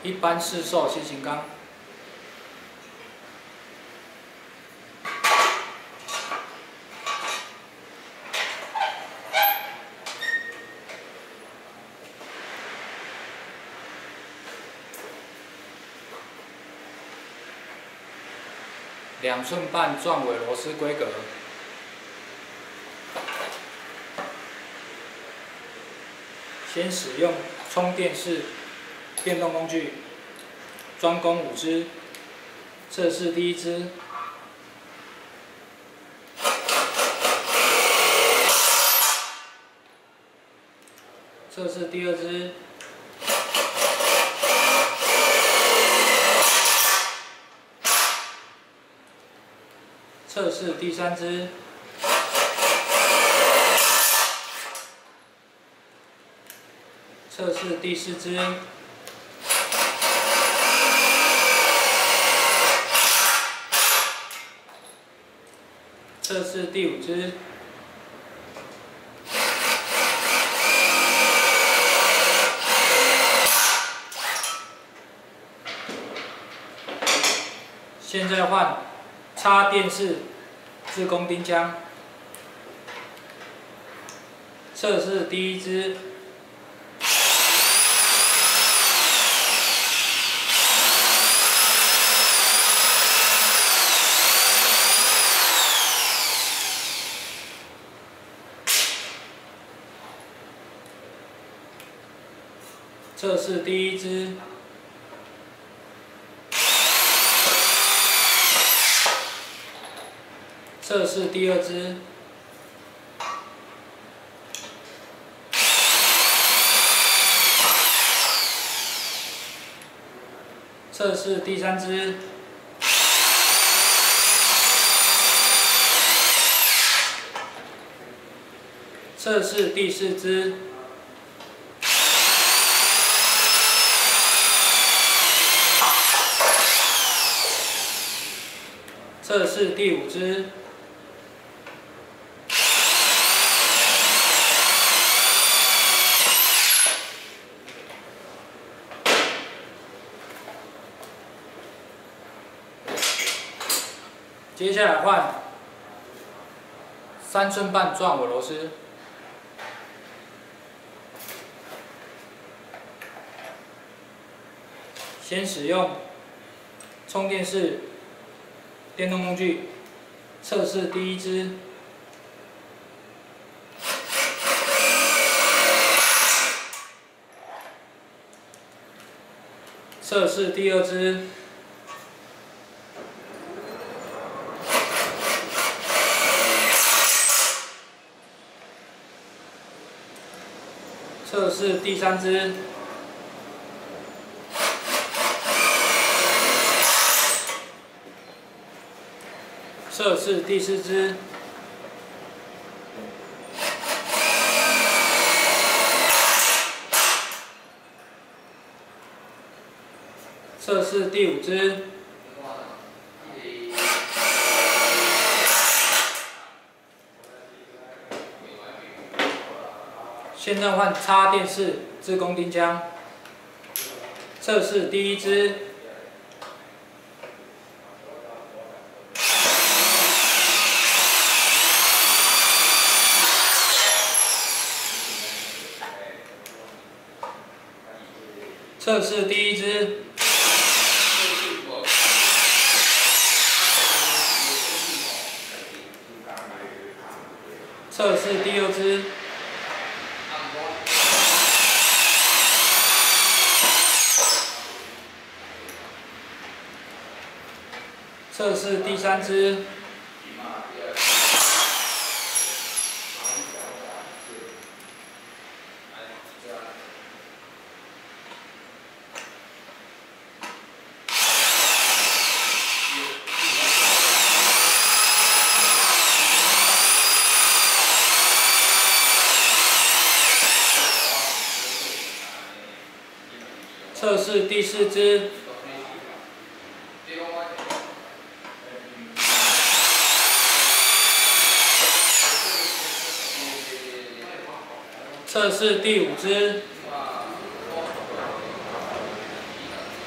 一般市售新型钢。2寸半钻尾螺丝规格。 先使用充电式电动工具，专攻5支，测试第1支。测试第2支。测试第3支。 测试第4支，测试第5支，现在换插电式自攻钉浆，测试第1支。 测试第1支，测试第2支，测试第3支，测试第4支。 测试第5支，接下来换3寸半钻尾螺丝，先使用充电式 电动工具测试第1支，测试第2支，测试第3支。 测试第4支，测试第5支，现在换插电式自攻钉浆，测试第1支。 测试第1支，测试第2支，测试第3支。 测试第4支，测试第5支，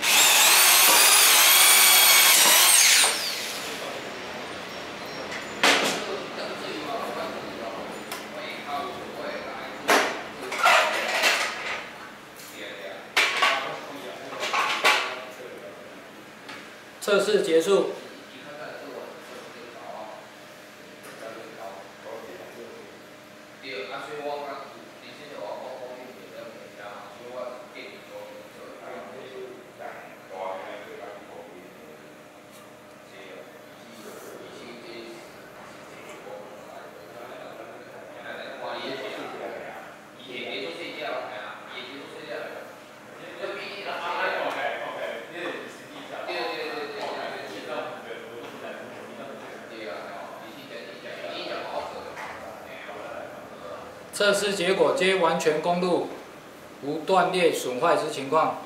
测试结束。测试结果皆完全公路，无断裂损坏之情况。